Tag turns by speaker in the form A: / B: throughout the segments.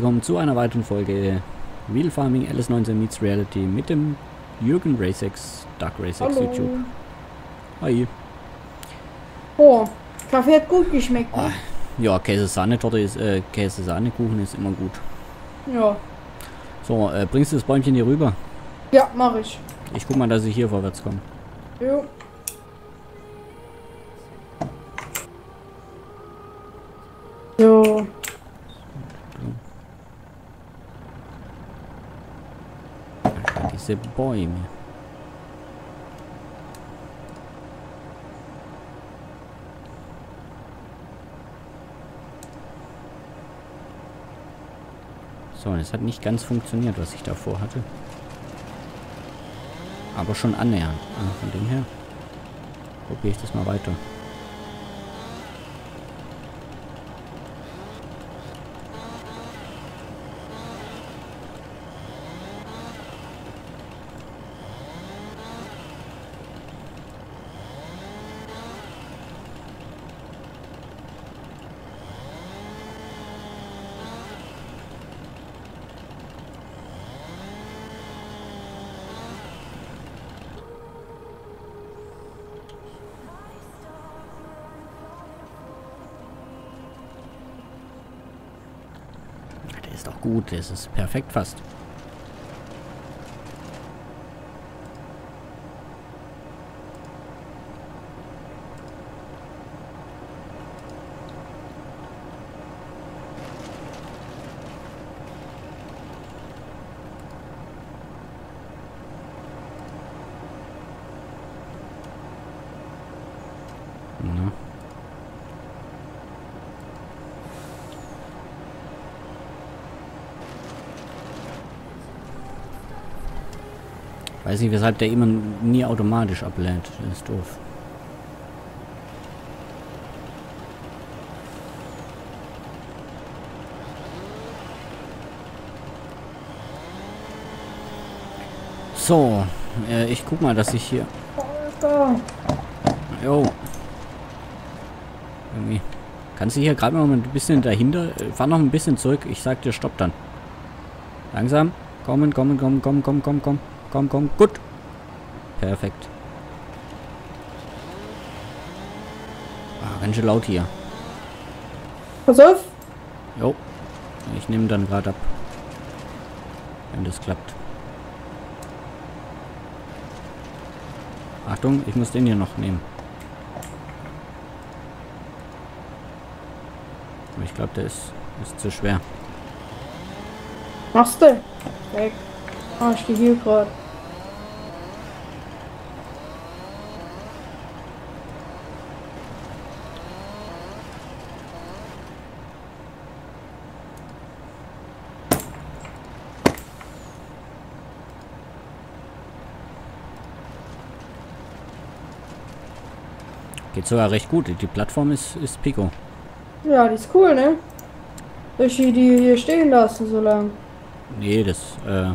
A: willkommen zu einer weiteren Folge Real Farming LS19 Meets Reality mit dem Jürgen Racex, Duck Racex YouTube. Hi.
B: Oh, Kaffee hat gut geschmeckt, ne?
A: Ja, Käse-Sahne-Torte ist, Käse-Sahne-Kuchen ist immer gut.
B: Ja.
A: So, bringst du das Bäumchen hier rüber?
B: Ja, mach ich.
A: Ich guck mal, dass ich hier vorwärts komme.
B: Jo. So.
A: Diese Bäume. So, das hat nicht ganz funktioniert, was ich davor hatte. Aber schon annähernd. Also von dem her probiere ich das mal weiter. Ist doch gut, das ist perfekt fast. Na. Weiß nicht, weshalb der immer nie automatisch ablädt. Das ist doof. So, ich guck mal, dass ich hier... Jo. Irgendwie. Kannst du hier gerade noch ein bisschen dahinter... Fahr noch ein bisschen zurück. Ich sag dir, stopp dann. Langsam. Kommen. Komm. Gut. Perfekt. Ah, ganz schön laut hier.
B: Pass auf.
A: Jo. Ich nehme dann gerade ab. Wenn das klappt. Achtung, ich muss den hier noch nehmen. Aber ich glaube, der ist zu schwer.
B: Machst du? Weg. Ah, ich stehe hier gerade.
A: Geht sogar recht gut. Die Plattform ist Pico.
B: Ja, die ist cool, ne? Soll ich die hier stehen lassen, so lang?
A: Nee, das, Ach,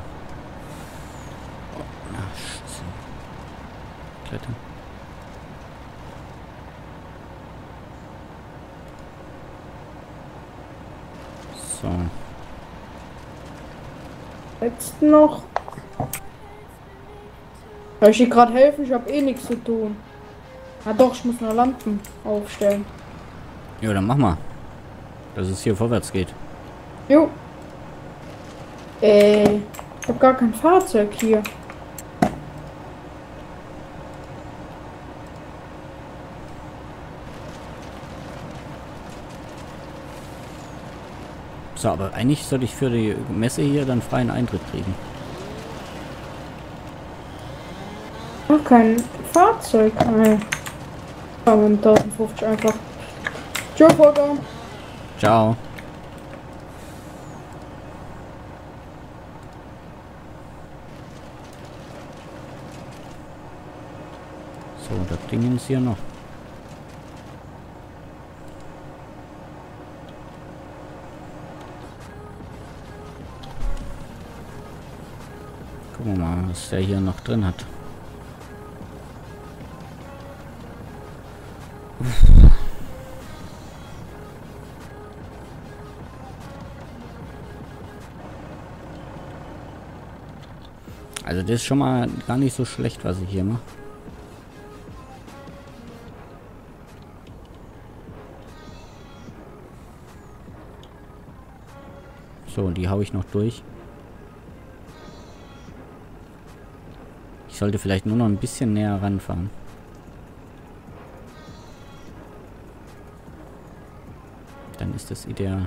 A: Scheiße. Klettern. So.
B: Jetzt noch. Soll ich dir gerade helfen? Ich habe eh nichts zu tun. Ah doch, ich muss noch Lampen aufstellen.
A: Ja, dann mach mal. Dass es hier vorwärts geht.
B: Jo. Ich hab gar kein Fahrzeug hier.
A: So, aber eigentlich sollte ich für die Messe hier dann freien Eintritt kriegen.
B: Ach, kein Fahrzeug. Nein. Komm, 1050 einfach. Tschö, Volker.
A: Ciao. So, das Ding ist hier noch. Gucken wir mal, was der hier noch drin hat. Also das ist schon mal gar nicht so schlecht, was ich hier mache. So, die hau ich noch durch. Ich sollte vielleicht nur noch ein bisschen näher ranfahren. Dann ist das ideal.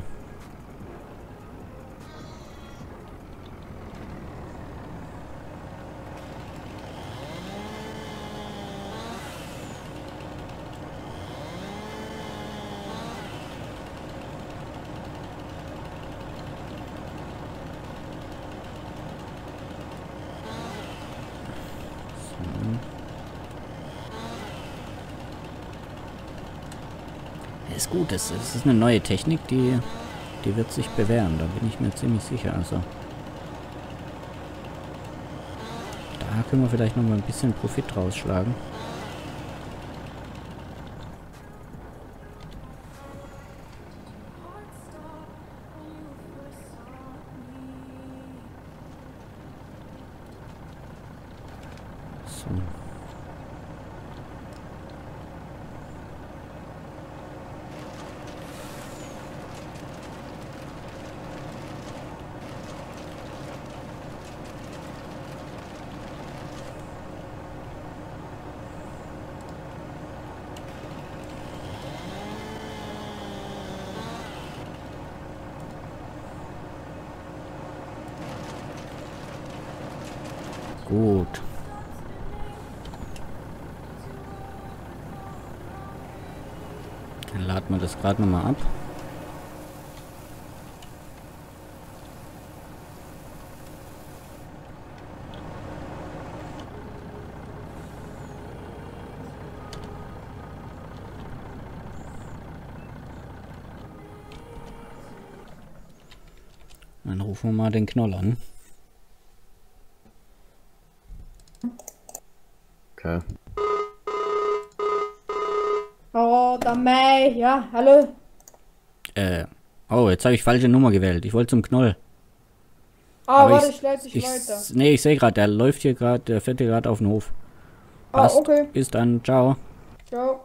A: Ist gut, das ist eine neue Technik, die wird sich bewähren, da bin ich mir ziemlich sicher. Also da können wir vielleicht noch mal ein bisschen Profit rausschlagen. So. Gut. Dann laden wir das gerade nochmal ab. Dann rufen wir mal den Knoll an.
C: Okay.
B: Oh, da Mai. Ja, hallo.
A: Oh, jetzt habe ich falsche Nummer gewählt. Ich wollte zum Knoll.
B: Ah, warte, ich leite dich weiter.
A: Nee, ich sehe gerade, der läuft hier gerade, der fährt hier gerade auf den Hof.
B: Ah,
A: Passt.
B: okay.
A: Bis dann, ciao.
B: Ciao.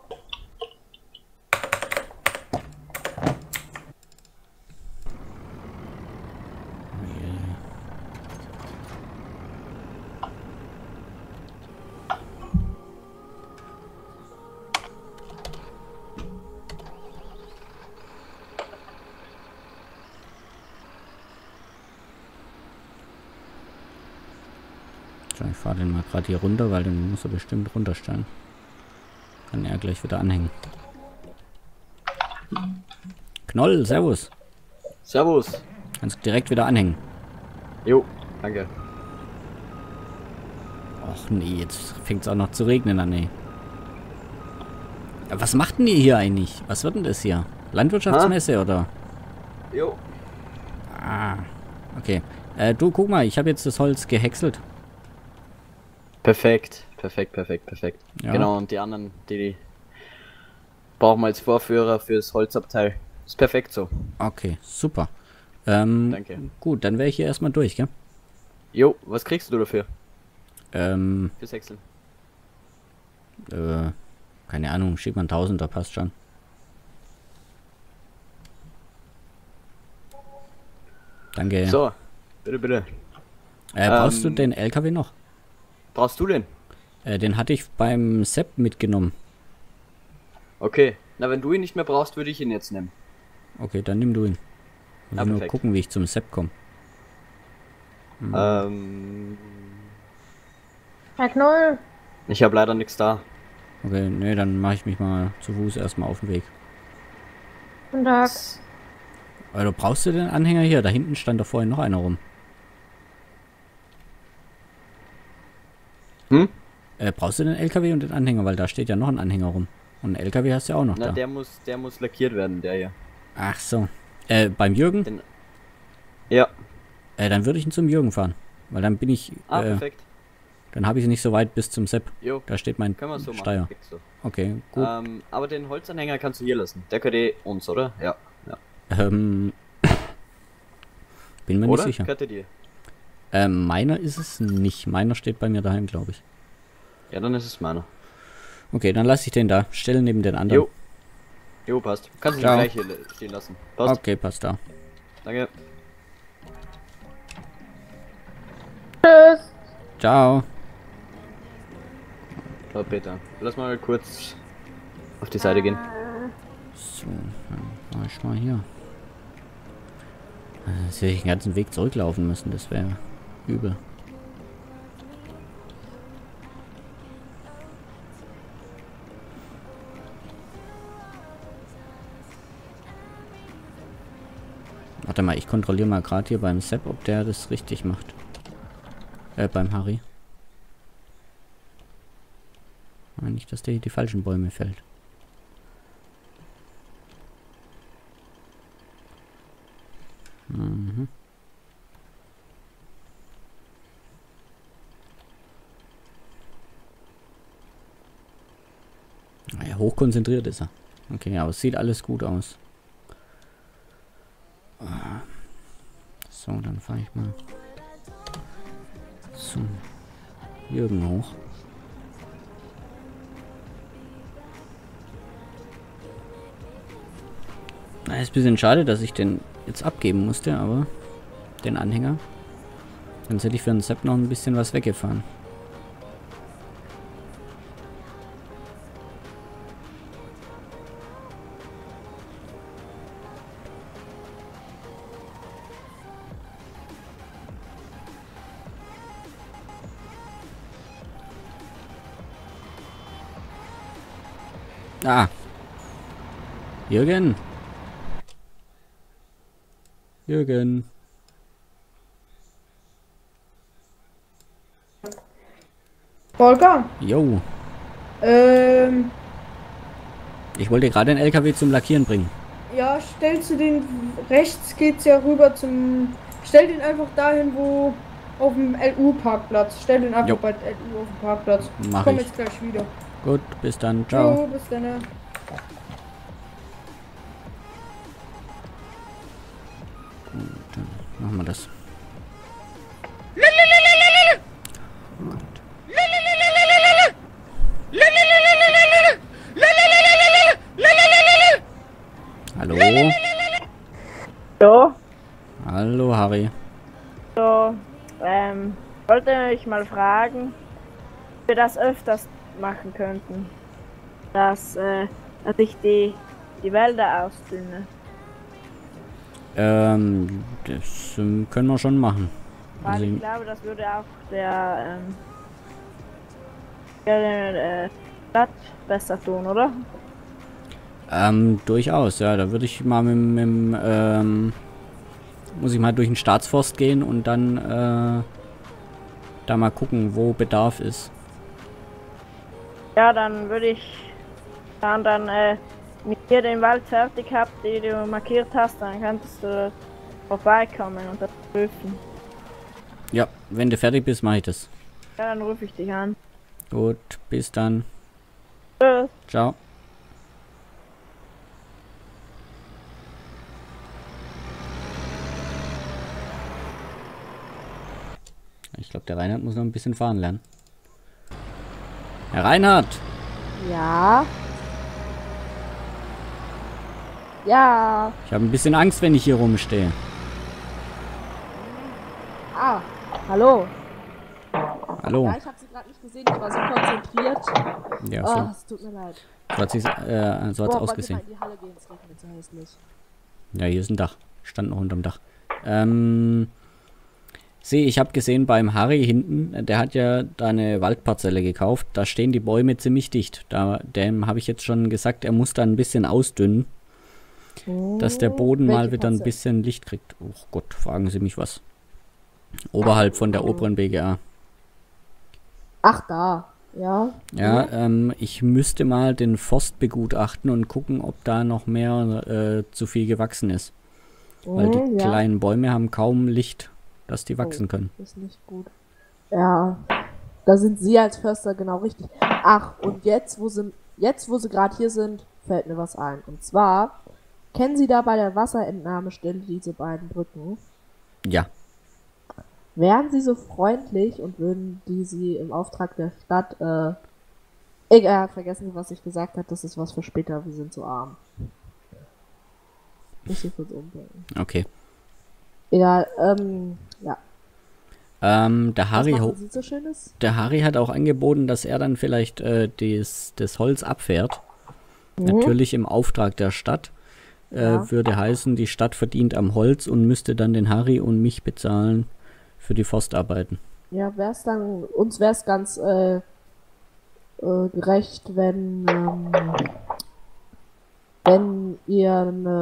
A: So, ich fahre den mal gerade hier runter, weil den muss er bestimmt runterstellen. Kann er gleich wieder anhängen. Knoll, servus.
C: Servus.
A: Kannst direkt wieder anhängen.
C: Jo, danke.
A: Och nee, jetzt fängt es auch noch zu regnen an, ey. Ja, was macht denn ihr hier eigentlich? Was wird denn das hier? Landwirtschaftsmesse oder?
C: Jo.
A: Ah, okay. Du, guck mal, ich habe jetzt das Holz gehäckselt.
C: Perfekt. Perfekt, perfekt, perfekt.
A: Ja.
C: Genau, und die anderen, die brauchen wir als Vorführer fürs Holzabteil. Ist perfekt so.
A: Okay, super.
C: Danke.
A: Gut, dann wäre ich hier erstmal durch, gell?
C: Jo, was kriegst du dafür? Fürs Häckseln?
A: Keine Ahnung, schieb mal 1000, da passt schon. Danke.
C: So, bitte, bitte.
A: Brauchst du den LKW noch?
C: Brauchst du den?
A: Den hatte ich beim Sepp mitgenommen.
C: Okay, na wenn du ihn nicht mehr brauchst, würde ich ihn jetzt nehmen.
A: Okay, dann nimm du ihn. Ich will nur
C: perfekt.
A: gucken, wie ich zum Sepp komme.
B: Herr Knoll.
C: Ich habe leider nichts da.
A: Okay, nee, dann mache ich mich mal zu Fuß erstmal auf den Weg.
B: Guten Tag.
A: Also brauchst du den Anhänger hier? Da hinten stand da vorhin noch einer rum.
C: Hm?
A: Brauchst du den LKW und den Anhänger? Weil da steht ja noch ein Anhänger rum. Und einen LKW hast du ja auch noch
C: Na,
A: da.
C: der muss lackiert werden, der hier.
A: Ach so. Beim Jürgen?
C: Ja.
A: Dann würde ich ihn zum Jürgen fahren. Weil dann bin ich,
C: Perfekt.
A: dann habe ich nicht so weit bis zum Sepp.
C: Jo,
A: Da steht mein
C: können wir so
A: Steier.
C: machen. Perfekt so.
A: Okay, gut.
C: Aber den Holzanhänger kannst du hier lassen. Der gehört eh uns, oder? Ja. Ja.
A: Bin mir
C: Oder?
A: nicht sicher.
C: Gehört der dir?
A: Meiner ist es nicht. Meiner steht bei mir daheim, glaube ich.
C: Ja, dann ist es meiner.
A: Okay, dann lasse ich den da. Stelle neben den anderen.
C: Jo. Jo, passt. Kannst du
A: Ciao.
C: gleich hier stehen lassen. Passt.
A: Okay, passt da.
C: Danke.
B: Tschüss.
A: Ciao.
C: So, Peter. Lass mal kurz auf die Seite gehen.
A: So, dann war ich mal hier. Jetzt hätte ich den ganzen Weg zurücklaufen müssen. Das wäre übel. Warte mal, ich kontrolliere mal gerade hier beim Sepp, ob der das richtig macht. Beim Harry. Nicht, dass der hier die falschen Bäume fällt. Mhm. Ja, hochkonzentriert ist er. Okay, aber es sieht alles gut aus. So, dann fahre ich mal zum Jürgen hoch. Na, ist ein bisschen schade, dass ich den jetzt abgeben musste, aber den Anhänger. Sonst hätte ich für den Sepp noch ein bisschen was weggefahren. Ah. Jürgen. Jürgen.
B: Volker.
A: Jo. Ich wollte gerade den LKW zum Lackieren bringen.
B: Ja, stellst du den rechts geht's ja rüber zum. Stell den einfach dahin, wo auf dem LU-Parkplatz. Stell den einfach
A: Jo.
B: bei LU auf dem Parkplatz.
A: Mach
B: Komm
A: ich.
B: jetzt gleich wieder.
A: Gut, bis dann. Ciao.
B: Jo, bis dann.
A: Dann machen wir das. Hallo?
D: So,
A: Hallo, Harry.
D: so, wollte ich mal fragen, ob wir das öfters machen könnten. Dass ich die Wälder ausdünne.
A: Das können wir schon machen.
D: Weil
A: Also,
D: ich glaube, das würde auch der Stadt besser tun, oder?
A: durchaus, ja. Da würde ich mal muss ich mal durch den Staatsforst gehen und dann da mal gucken, wo Bedarf ist.
D: Ja, dann würde ich dann mit dir den Wald fertig habt, den du markiert hast, dann kannst du vorbeikommen und das prüfen.
A: Ja, wenn du fertig bist, mache ich das.
D: Ja, dann rufe ich dich an.
A: Gut, bis dann.
D: Tschüss.
A: Ciao. Ich glaube, der Reinhard muss noch ein bisschen fahren lernen. Herr Reinhard!
E: Ja. Ja.
A: Ich habe ein bisschen Angst, wenn ich hier rumstehe.
E: Ah, hallo.
A: Hallo.
E: Ja, ich habe sie gerade nicht gesehen, ich war so konzentriert.
A: Ja,
E: Oh,
A: so,
E: es tut mir leid.
A: so hat's
E: Boah, wollt ihr
A: ausgesehen.
E: mal in die Halle gehen, es regnet so hässlich.
A: Ja, hier ist ein Dach. Ich stand noch unterm Dach. Ich habe gesehen beim Harry hinten, der hat ja da eine Waldparzelle gekauft. Da stehen die Bäume ziemlich dicht. Dem habe ich jetzt schon gesagt, er muss da ein bisschen ausdünnen, dass der Boden mal
E: Welche
A: wieder ein
E: Parzelle?
A: bisschen Licht kriegt. Oh Gott, fragen Sie mich was. Oberhalb von der oberen BGA.
E: Ach, da. Ja.
A: Ja, ich müsste mal den Forst begutachten und gucken, ob da noch mehr zu viel gewachsen ist. Weil die
E: Ja.
A: kleinen Bäume haben kaum Licht, dass die wachsen können.
E: Ist nicht gut. Ja. Da sind Sie als Förster genau richtig. Ach, und jetzt, wo Sie gerade hier sind, fällt mir was ein. Und zwar, kennen Sie da bei der Wasserentnahmestelle diese beiden Brücken?
A: Ja,
E: wären sie so freundlich und würden die sie im Auftrag der Stadt, egal, vergessen, was ich gesagt habe, das ist was für später, wir sind so arm. Muss ich kurz umdenken.
A: Okay.
E: Egal, ja.
A: Der
E: Was
A: Harry,
E: machen Sie so Schönes?
A: der Harry hat auch angeboten, dass er dann vielleicht das Holz abfährt. Natürlich im Auftrag der Stadt.
E: Ja.
A: Würde heißen, die Stadt verdient am Holz und müsste dann den Harry und mich bezahlen für die Forstarbeiten.
E: Ja, uns wär's ganz gerecht, wenn ihr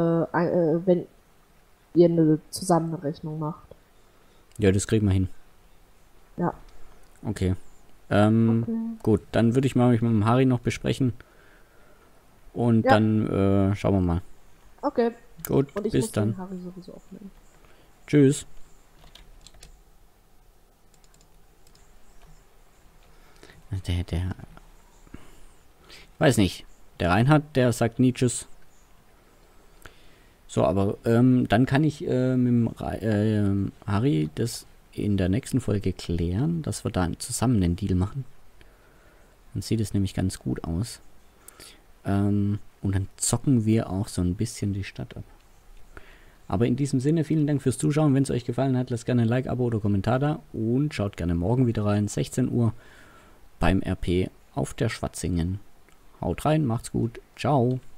E: eine Zusammenrechnung macht.
A: Ja, das kriegen wir hin.
E: Ja.
A: Okay.
E: Okay.
A: Gut, dann würde ich mal mich mit dem Harry noch besprechen. Und
E: Ja.
A: dann schauen wir mal.
E: Okay.
A: Gut,
E: Und ich
A: bis
E: muss
A: dann.
E: den Harry sowieso aufnehmen.
A: Tschüss. Der. Weiß nicht. Der Reinhard, der sagt nie Tschüss. So, aber dann kann ich mit dem Harry das in der nächsten Folge klären, dass wir da zusammen einen Deal machen. Dann sieht es nämlich ganz gut aus. Und dann zocken wir auch so ein bisschen die Stadt ab. Aber in diesem Sinne, vielen Dank fürs Zuschauen. Wenn es euch gefallen hat, lasst gerne ein Like, Abo oder Kommentar da. Und schaut gerne morgen wieder rein, 16 Uhr beim RP auf der Schwatzingen. Haut rein, macht's gut. Ciao.